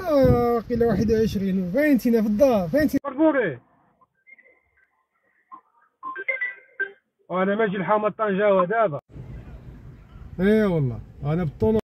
واقيلا 21. فين انتينا في الدار؟ فين انتي بربوري؟ وانا ماجي لحومة طنجاوة دابا. ايه والله انا بالطونو.